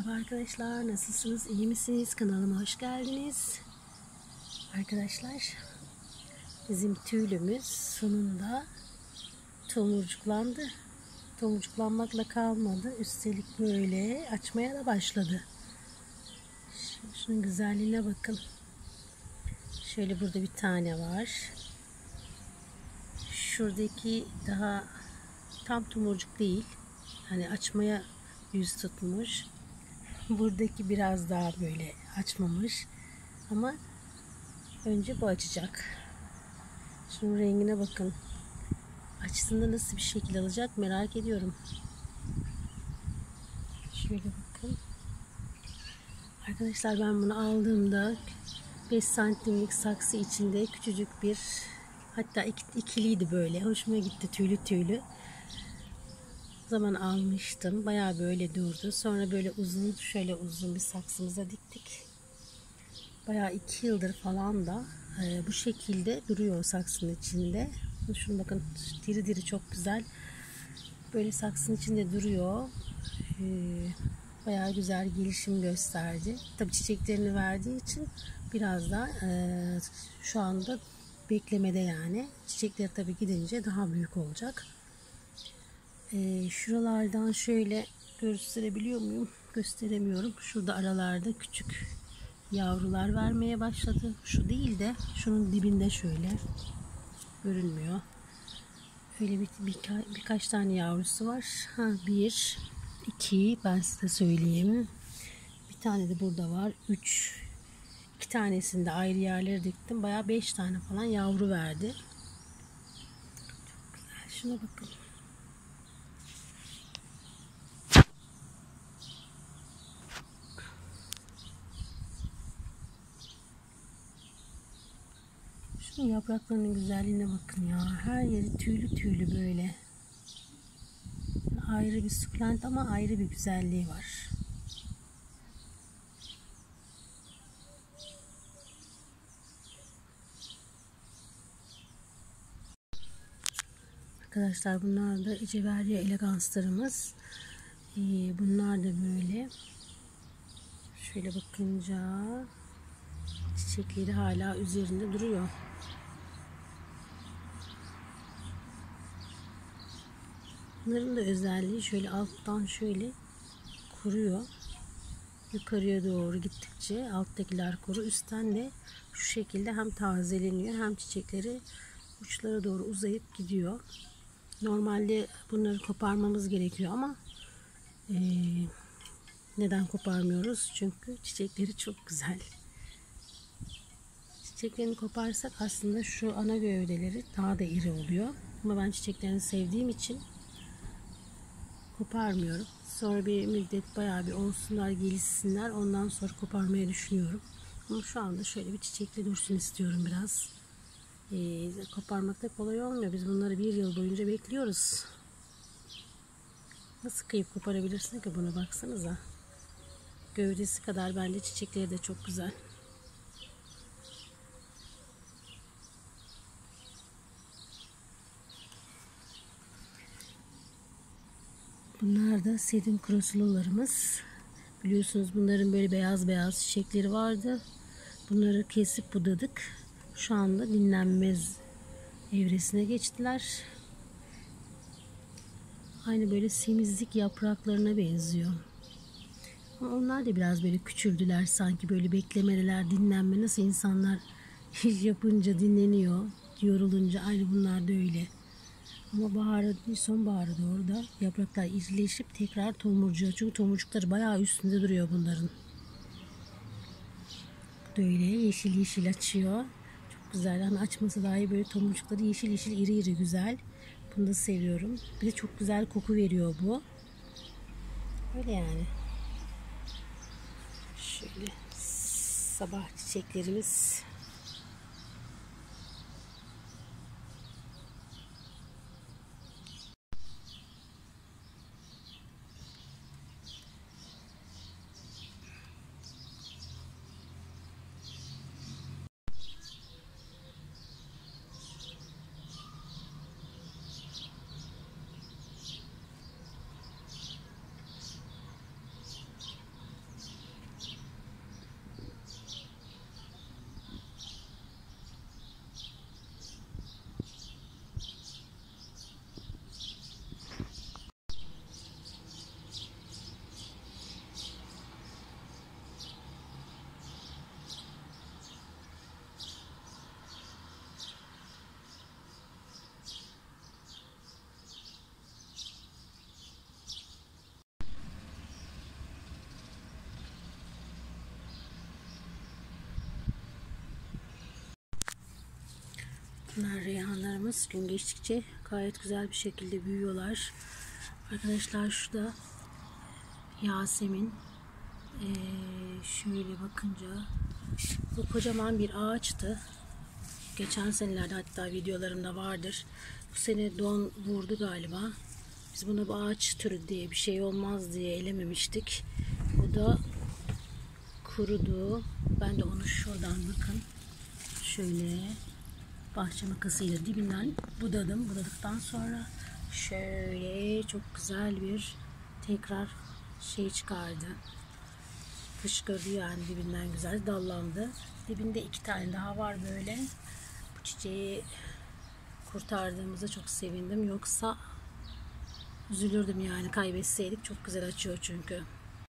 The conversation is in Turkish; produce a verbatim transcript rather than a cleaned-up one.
Merhaba arkadaşlar, nasılsınız, iyi misiniz? Kanalıma hoş geldiniz. Arkadaşlar, bizim tüylümüz sonunda tomurcuklandı. Tomurcuklanmakla kalmadı, üstelik böyle açmaya da başladı. Şunun güzelliğine bakın. Şöyle burada bir tane var. Şuradaki daha tam tomurcuk değil. Hani açmaya yüz tutmuş. Buradaki biraz daha böyle açmamış. Ama önce bu açacak. Şunun rengine bakın. Açtığında nasıl bir şekil alacak merak ediyorum. Şöyle bakın. Arkadaşlar ben bunu aldığımda beş santimlik saksı içinde küçücük bir, hatta ikiliydi böyle. Hoşuma gitti, tüylü tüylü. O zaman almıştım. Bayağı böyle durdu. Sonra böyle uzun, şöyle uzun bir saksımıza diktik. Bayağı iki yıldır falan da e, bu şekilde duruyor saksının içinde. Şunu bakın, diri diri, çok güzel. Böyle saksının içinde duruyor. E, bayağı güzel gelişim gösterdi. Tabii çiçeklerini verdiği için biraz da e, şu anda beklemede yani. Çiçekleri tabii gidince daha büyük olacak. E, şuralardan şöyle gösterebiliyor muyum? Gösteremiyorum. Şurada aralarda küçük yavrular vermeye başladı. Şu değil de şunun dibinde şöyle görünmüyor. Öyle bir, bir birkaç tane yavrusu var. Ha, bir, iki, ben size söyleyeyim. Bir tane de burada var. Üç. İki tanesini de ayrı yerlere diktim. Bayağı beş tane falan yavru verdi. Çok güzel. Şuna bakın. Şunun yapraklarının güzelliğine bakın ya. Her yeri tüylü tüylü böyle. Ayrı bir sukulent ama ayrı bir güzelliği var. Arkadaşlar bunlar da Echeveria eleganslarımız. Ee, bunlar da böyle. Şöyle bakınca çiçekleri hala üzerinde duruyor. Bunların da özelliği şöyle alttan şöyle kuruyor. Yukarıya doğru gittikçe alttakiler kuru, üstten de şu şekilde hem tazeleniyor hem çiçekleri uçlara doğru uzayıp gidiyor. Normalde bunları koparmamız gerekiyor ama e, neden koparmıyoruz? Çünkü çiçekleri çok güzel. Çiçeklerini koparsak aslında şu ana gövdeleri daha da iri oluyor. Ama ben çiçeklerini sevdiğim için koparmıyorum. Sonra bir müddet bayağı bir olsunlar, gelişsinler. Ondan sonra koparmayı düşünüyorum. Ama şu anda şöyle bir çiçekli dursun istiyorum biraz. Ee, koparmak da kolay olmuyor. Biz bunları bir yıl boyunca bekliyoruz. Nasıl kıyıp koparabilirsin ki bunu, baksanıza. Gövdesi kadar bence çiçekleri de çok güzel. Bunlar da sedum krosulalarımız. Biliyorsunuz bunların böyle beyaz beyaz çiçekleri vardı. Bunları kesip budadık. Şu anda dinlenmez evresine geçtiler. Aynı böyle semizlik yapraklarına benziyor. Ama onlar da biraz böyle küçüldüler sanki, böyle beklemeler, dinlenme. Nasıl insanlar iş yapınca dinleniyor, yorulunca, aynı bunlar da öyle. Ama bahara, sonbahara doğru da yapraklar irileşip tekrar tomurcuyor. Çünkü tomurcukları bayağı üstünde duruyor bunların. Böyle yeşil yeşil açıyor. Çok güzel. Hani açması dahi böyle tomurcukları yeşil yeşil, iri iri, güzel. Bunu da seviyorum. Bir de çok güzel koku veriyor bu. Öyle yani. Şöyle sabah çiçeklerimiz. Bunlar reyhanlarımız gün geçtikçe gayet güzel bir şekilde büyüyorlar. Arkadaşlar şu da Yasemin. Ee, şöyle bakınca bu kocaman bir ağaçtı. Geçen senelerde hatta videolarımda vardır. Bu sene don vurdu galiba. Biz buna bu ağaç türü diye bir şey olmaz diye elememiştik. Bu da kurudu. Ben de onu şuradan bakın. Şöyle bahçe makasıyla dibinden budadım. Budadıktan sonra şöyle çok güzel bir tekrar şey çıkardı. Fışkırdı yani, dibinden güzel dallandı. Dibinde iki tane daha var böyle. Bu çiçeği kurtardığımıza çok sevindim. Yoksa üzülürdüm yani, kaybetseydik. Çok güzel açıyor çünkü.